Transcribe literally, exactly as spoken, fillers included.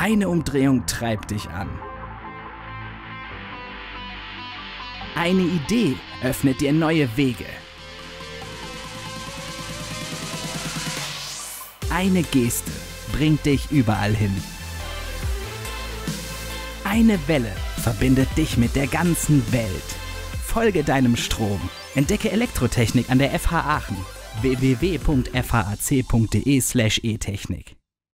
Eine Umdrehung treibt dich an. Eine Idee öffnet dir neue Wege. Eine Geste bringt dich überall hin. Eine Welle verbindet dich mit der ganzen Welt. Folge deinem Strom. Entdecke Elektrotechnik an der F H Aachen. w w w punkt f h a c punkt d e slash e technik